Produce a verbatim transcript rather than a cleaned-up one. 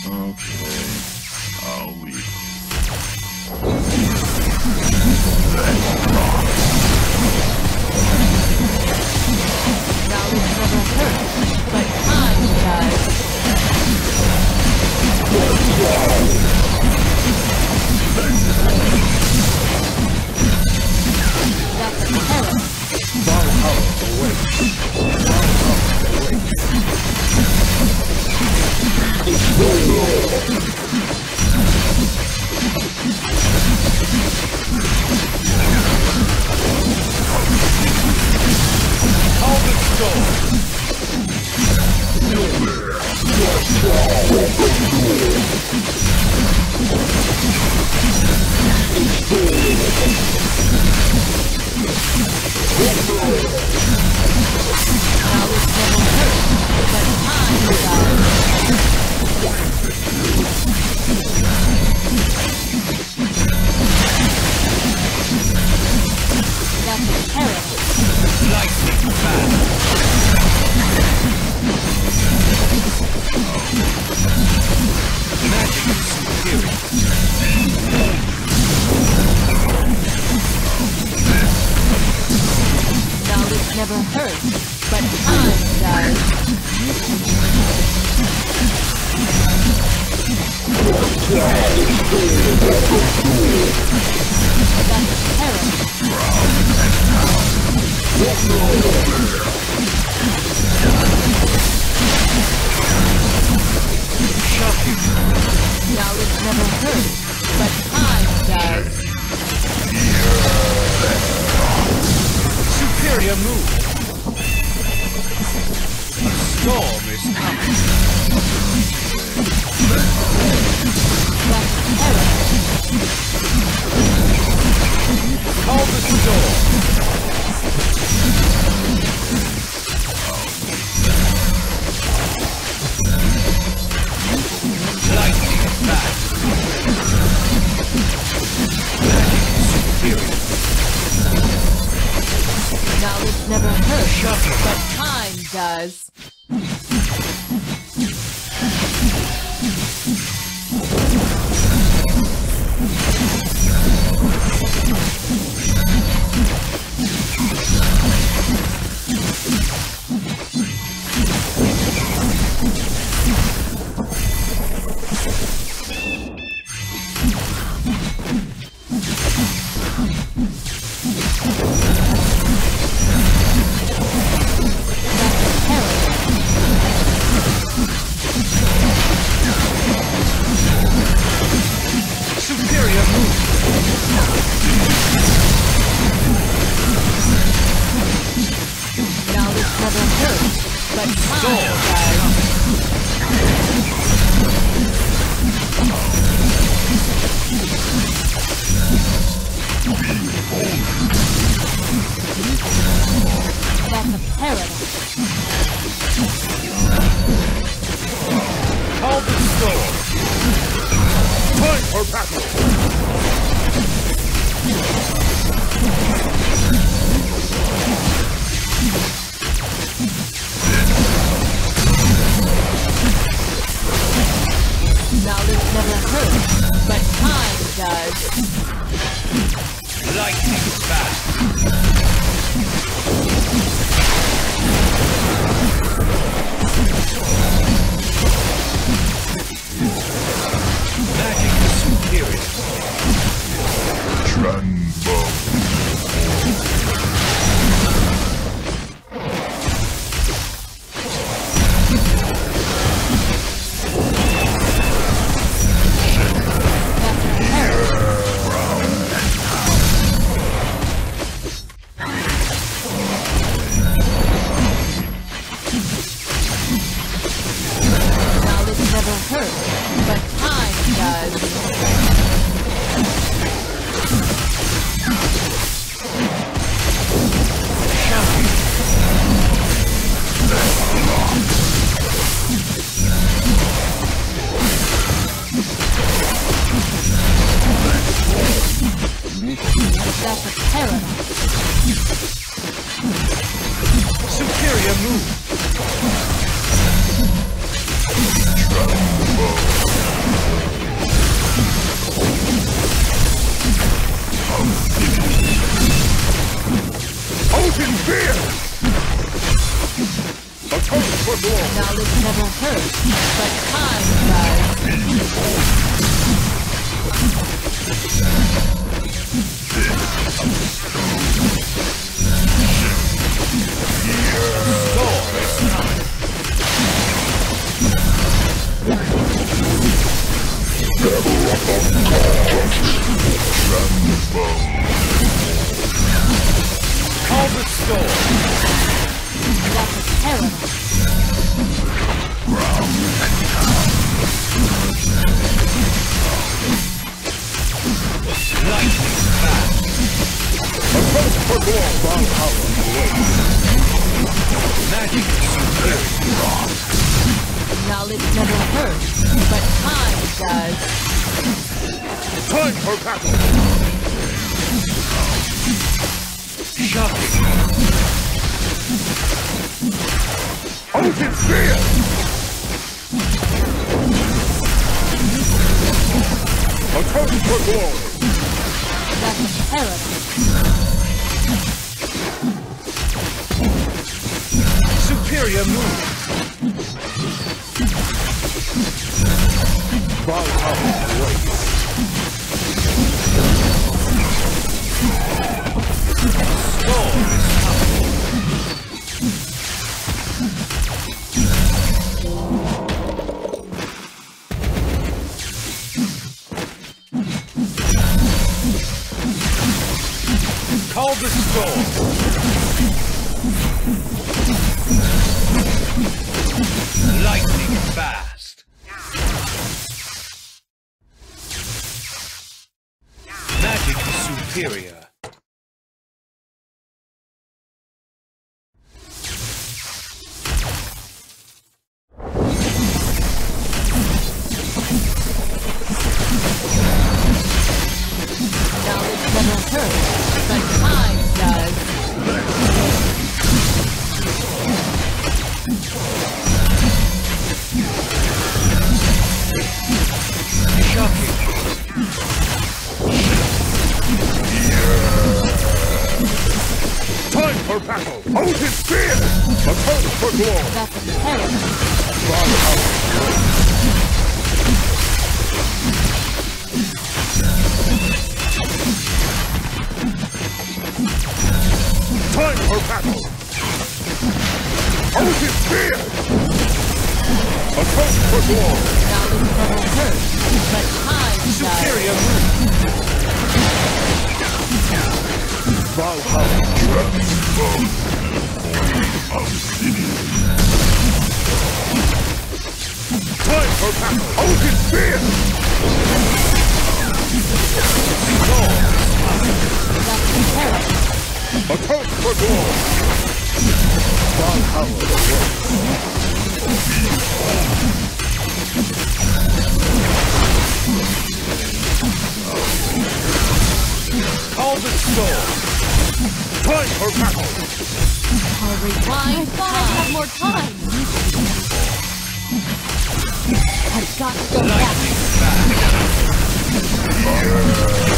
Okay, I'll leave. Knowledge never hurts, but time does. That's a terror. Valhalla awaits. Valhalla awaits. Call the storm. Knowledge never hurts, but time does. That's a terror. Lightning fast. Magic is superior. Knowledge never hurts, but time does. That's a terror. Shocking. Knowledge never hurts, but time does. Superior move. A storm is coming. That's a terror. Call the storm. Lightning fast. Magic is superior. Knowledge never hurts, Shocking. but time does. Superior move. Knowledge never hurts, but time does. That's a paradox. Call the storm. Time for battle. Knowledge never hurts, but time does. Lightning fast. Magic is superior. Tremble. That's a terror. Knowledge never hurts, but time does. That's a paradox. Superior move. Open fear! Atone for glory! Knowledge never hurts, but time does. Call the storm! That was terrible. Lightning fast! Atone for glory! Strong power awaits. Magic is superior. Knowledge never hurts, but time does. Time for battle! Shocking! Open fear! Atone for glory! That was terrible. Superior move! Valhalla awaits. Storm is coming. Call the storm! Lightning fast! Magic is superior. Knowledge never hurts, but time does. Shocking! Time for battle! Open spear! Atone for glory! That was terrible. Time for battle! Open spear! Atone for glory! Knowledge never hurts, but time does. Superior move! Valhalla! Time for battle! Open spear! That was terrible. Atone for glory! Valhalla awaits. Call the storm! Time for battle! I'll rewind. I thought I'd have more time. I've got to go back. Lightning fast!